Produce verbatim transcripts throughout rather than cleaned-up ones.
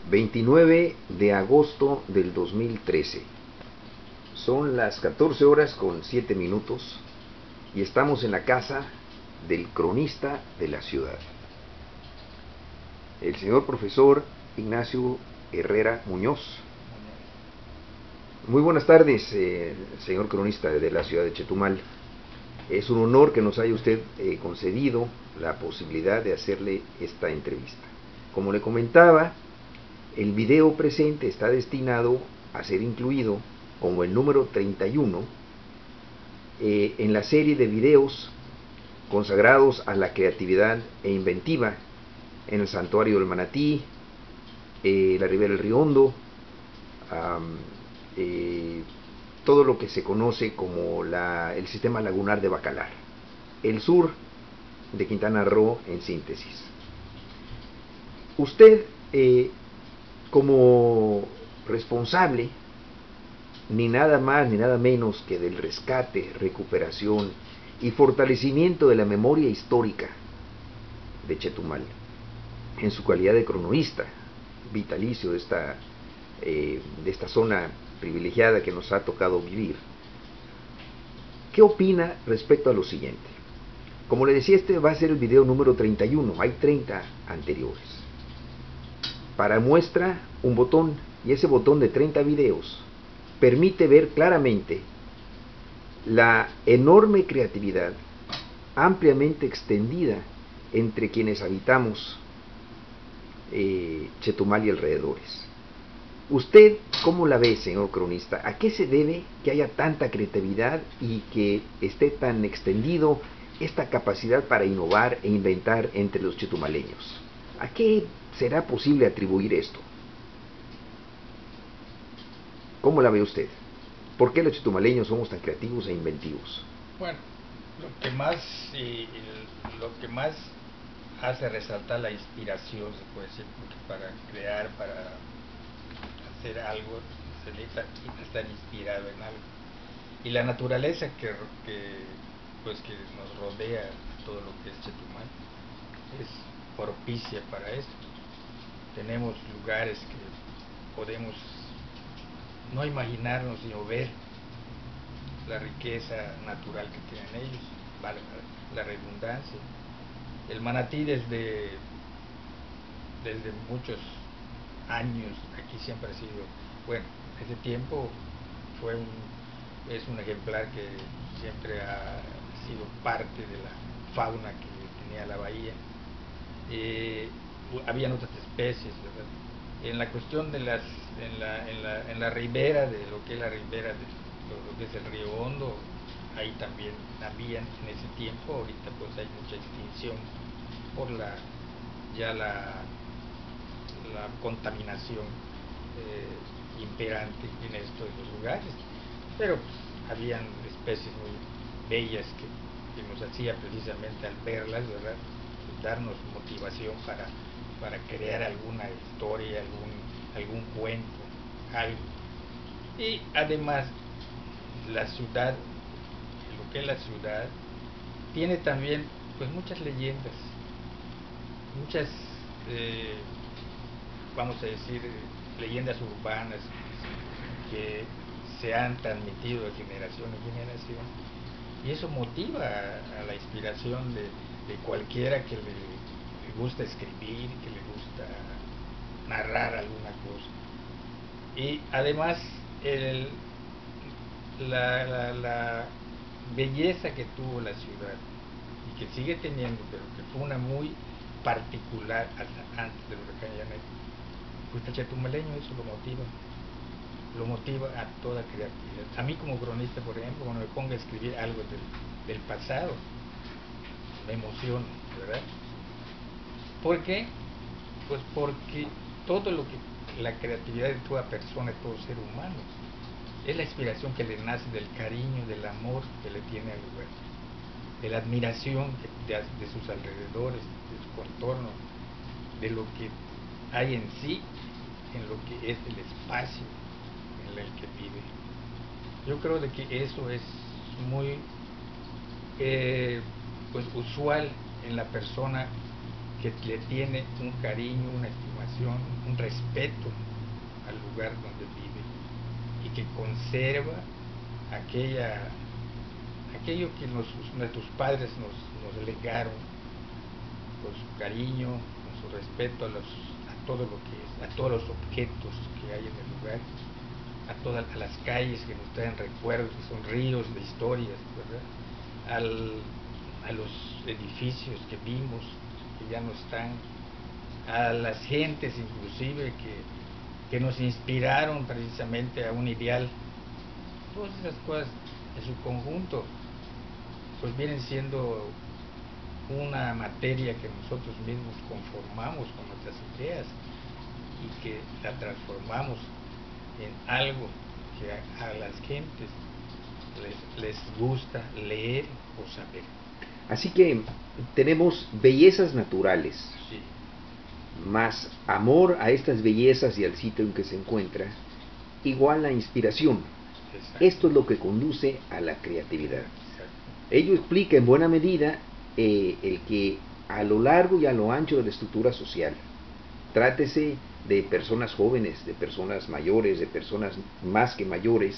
veintinueve de agosto del dos mil trece. Son las catorce horas con siete minutos y estamos en la casa del cronista de la ciudad, el señor profesor Ignacio Herrera Muñoz. Muy buenas tardes, eh, señor cronista de la ciudad de Chetumal. Es un honor que nos haya usted eh, concedido la posibilidad de hacerle esta entrevista. Como le comentaba, el video presente está destinado a ser incluido como el número treinta y uno eh, en la serie de videos consagrados a la creatividad e inventiva en el Santuario del Manatí, eh, la Ribera del Río Hondo, um, eh, todo lo que se conoce como la, el sistema lagunar de Bacalar, el sur de Quintana Roo en síntesis. Usted, eh, como responsable, ni nada más ni nada menos que del rescate, recuperación y fortalecimiento de la memoria histórica de Chetumal, en su calidad de cronoísta vitalicio de esta, eh, de esta zona privilegiada que nos ha tocado vivir, ¿qué opina respecto a lo siguiente? Como le decía, este va a ser el video número treinta y uno, hay treinta anteriores. Para muestra un botón, y ese botón de treinta videos permite ver claramente la enorme creatividad ampliamente extendida entre quienes habitamos eh, Chetumal y alrededores. ¿Usted cómo la ve, señor cronista? ¿A qué se debe que haya tanta creatividad y que esté tan extendido esta capacidad para innovar e inventar entre los chetumaleños? ¿A qué será posible atribuir esto? ¿Cómo la ve usted? ¿Por qué los chetumaleños somos tan creativos e inventivos? Bueno, lo que más, eh, el, lo que más hace resaltar la inspiración, se puede decir, porque para crear, para hacer algo, se necesita estar inspirado en algo. Y la naturaleza que, que, pues, que nos rodea, todo lo que es Chetumal, es propicia para eso. Tenemos lugares que podemos no imaginarnos sino ver la riqueza natural que tienen ellos, vale la redundancia. El manatí desde, desde muchos años aquí siempre ha sido, bueno, ese tiempo fue un, es un ejemplar que siempre ha sido parte de la fauna que tenía la bahía. Eh, habían otras especies, ¿verdad? En la cuestión de las, en la, en la, en la ribera de lo que es la ribera de lo que es el río Hondo, ahí también habían en ese tiempo. Ahorita pues hay mucha extinción por la ya la, la contaminación eh, imperante en estos lugares, pero pues, habían especies muy bellas que, que nos hacía precisamente al verlas, ¿verdad?, darnos motivación para, para crear alguna historia, algún, algún cuento, algo. Y además la ciudad, lo que es la ciudad, tiene también pues muchas leyendas, muchas, eh, vamos a decir, leyendas urbanas que se han transmitido de generación en generación, y eso motiva a, a la inspiración de, de cualquiera que le, le gusta escribir, que le gusta narrar alguna cosa. Y además el, la, la, la belleza que tuvo la ciudad y que sigue teniendo, pero que fue una muy particular hasta antes del huracán Yanek, pues el chetumaleño eso lo motiva, lo motiva a toda creatividad. A mí como cronista, por ejemplo, cuando me pongo a escribir algo del, del pasado, me emociono, ¿verdad? ¿Por qué? Pues porque todo lo que la creatividad de toda persona, de todo ser humano, es la inspiración que le nace del cariño, del amor que le tiene al lugar, de la admiración de, de, de sus alrededores, de su contorno, de lo que hay en sí, en lo que es el espacio en el que vive. Yo creo de que eso es muy eh, pues usual en la persona que le tiene un cariño, una estimación, un respeto al lugar donde vive y que conserva aquella aquello que nos, nuestros padres nos, nos legaron con su cariño, con su respeto a, los, a todo lo que es, a todos los objetos que hay en el lugar, a todas a las calles que nos traen recuerdos, que son ríos de historias, ¿verdad? Al, a los edificios que vimos, que ya no están, a las gentes inclusive que, que nos inspiraron precisamente a un ideal. Todas esas cosas en su conjunto pues vienen siendo una materia que nosotros mismos conformamos con nuestras ideas y que la transformamos en algo que a, a las gentes les, les gusta leer o saber. Así que tenemos bellezas naturales, Sí. más amor a estas bellezas y al sitio en que se encuentra, igual a inspiración. Exacto. Esto es lo que conduce a la creatividad. Exacto. Ello explica en buena medida eh, el que a lo largo y a lo ancho de la estructura social, trátese de personas jóvenes, de personas mayores, de personas más que mayores,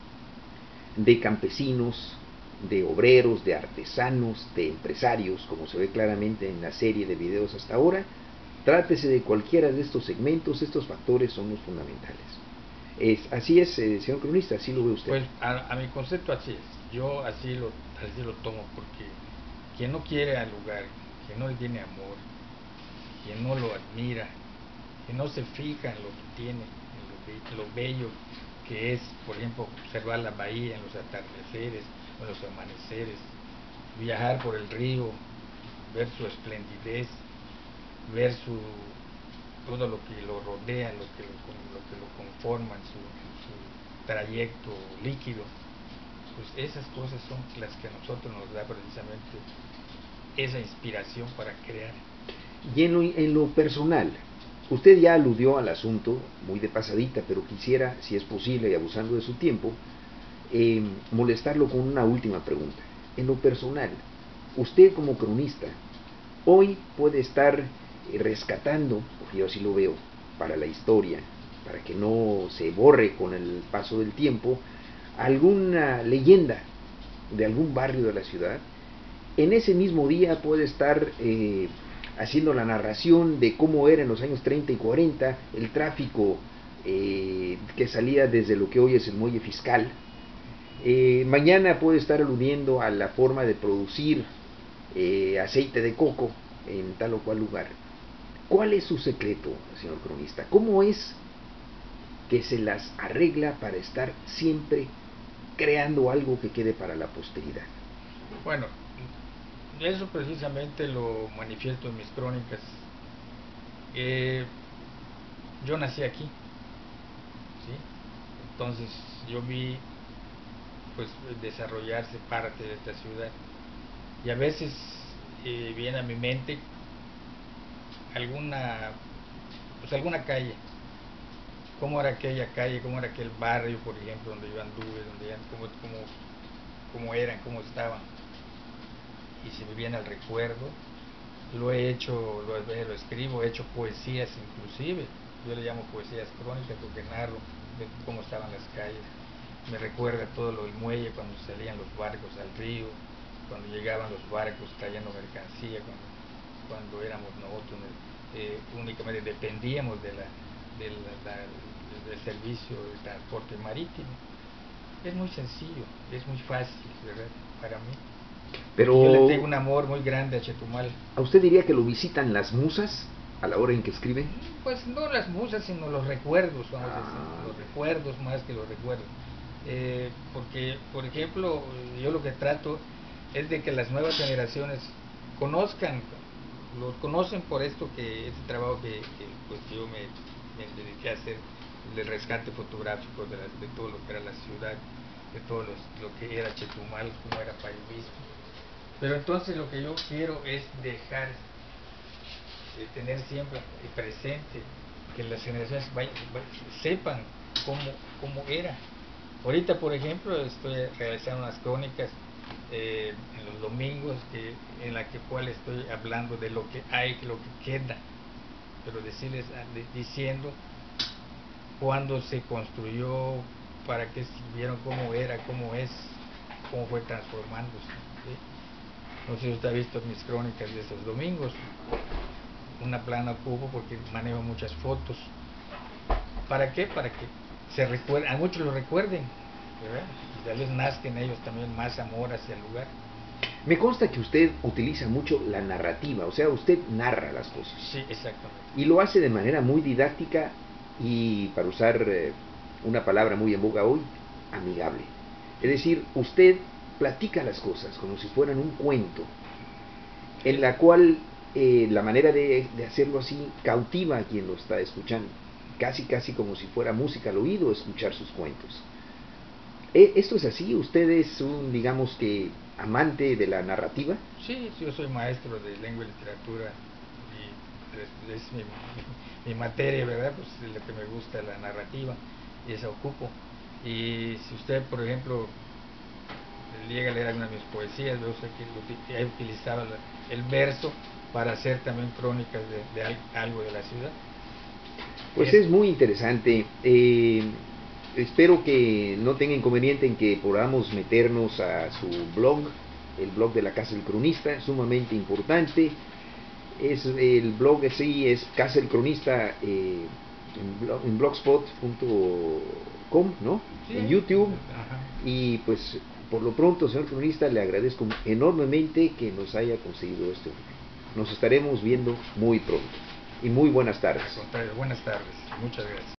de campesinos, de obreros, de artesanos, de empresarios, como se ve claramente en la serie de videos hasta ahora, trátese de cualquiera de estos segmentos, estos factores son los fundamentales. Es, así es, eh, señor cronista, así lo ve usted. Pues a, a mi concepto así es, yo así lo, así lo tomo, porque quien no quiere al lugar, quien no le tiene amor, quien no lo admira, quien no se fija en lo que tiene, en lo, be lo bello que es, por ejemplo, observar la bahía en los atardeceres, en los amaneceres, viajar por el río, ver su esplendidez, ver su todo lo que lo rodea, lo que lo, lo, que lo conforma en su, en su trayecto líquido, pues esas cosas son las que a nosotros nos da precisamente esa inspiración para crear. Y en lo, en lo personal, usted ya aludió al asunto muy de pasadita, pero quisiera, si es posible y abusando de su tiempo, eh, molestarlo con una última pregunta. En lo personal, usted como cronista, hoy puede estar eh, rescatando, porque yo así lo veo, para la historia, para que no se borre con el paso del tiempo, alguna leyenda de algún barrio de la ciudad. En ese mismo día puede estar eh, haciendo la narración de cómo era en los años treinta y cuarenta el tráfico eh, que salía desde lo que hoy es el muelle Fiscal. Eh, mañana puede estar aludiendo a la forma de producir eh, aceite de coco en tal o cual lugar. ¿Cuál es su secreto, señor cronista? ¿Cómo es que se las arregla para estar siempre creando algo que quede para la posteridad? Bueno, eso precisamente lo manifiesto en mis crónicas. Eh, yo nací aquí, ¿sí? Entonces yo vi pues desarrollarse parte de esta ciudad y a veces eh, viene a mi mente alguna pues alguna calle, cómo era aquella calle, cómo era aquel barrio, por ejemplo, donde yo anduve, donde ya, cómo, cómo, cómo eran, cómo estaban, y si me viene al recuerdo. Lo he hecho, lo, lo escribo, he hecho poesías inclusive, yo le llamo poesías crónicas porque narro de cómo estaban las calles. Me recuerda todo lo del muelle, cuando salían los barcos al río, cuando llegaban los barcos trayendo mercancía, cuando, cuando éramos nosotros eh, únicamente dependíamos de la, de la, la, del servicio de transporte marítimo. Es muy sencillo, es muy fácil, ¿verdad? Para mí. Pero yo le tengo un amor muy grande a Chetumal. ¿A usted diría que lo visitan las musas a la hora en que escribe? Pues no las musas, sino los recuerdos, vamos ah. a decir, los recuerdos más que los recuerdos. Eh, porque, por ejemplo, yo lo que trato es de que las nuevas generaciones conozcan, los conocen por esto que este trabajo que, que pues yo me, me dediqué a hacer, el rescate fotográfico de, la, de todo lo que era la ciudad, de todo los, lo que era Chetumal, cómo era país mismo. Pero entonces lo que yo quiero es dejar, eh, tener siempre presente que las generaciones vayan, vayan, sepan cómo, cómo era. Ahorita, por ejemplo, estoy realizando unas crónicas eh, en los domingos que, en la que cual estoy hablando de lo que hay, lo que queda pero decirles, diciendo cuándo se construyó, para qué sirvieron, cómo era, cómo es, cómo fue transformándose, ¿sí? No sé si usted ha visto mis crónicas de esos domingos, una plana ocupo porque manejo muchas fotos. ¿Para qué? Para que se recuerden, a muchos lo recuerden, ¿verdad? Y tal vez nazca en ellos también más amor hacia el lugar. Me consta que usted utiliza mucho la narrativa, o sea, usted narra las cosas. Sí, exactamente. Y lo hace de manera muy didáctica y, para usar eh, una palabra muy en boga hoy, amigable. Es decir, usted platica las cosas como si fueran un cuento, en la cual eh, la manera de, de hacerlo así cautiva a quien lo está escuchando, casi casi como si fuera música al oído escuchar sus cuentos. ¿Esto es así? ¿Usted es un, digamos que, amante de la narrativa? Sí, yo soy maestro de lengua y literatura y es mi, mi materia, ¿verdad? Pues es lo que me gusta, la narrativa, y esa ocupo. Y si usted, por ejemplo, llega a leer alguna de mis poesías, veo que he utilizado el verso para hacer también crónicas de, de algo de la ciudad. Pues es, es muy interesante. Eh, espero que no tenga inconveniente en que podamos meternos a su blog, el blog de la Casa del Cronista, sumamente importante. Es el blog así es Casa del Cronista eh, en, blog, en blogspot punto com, ¿no? Sí. En YouTube. Ajá. Y pues por lo pronto, señor cronista, le agradezco enormemente que nos haya conseguido esto. Nos estaremos viendo muy pronto. Y muy buenas tardes. Buenas tardes. Muchas gracias.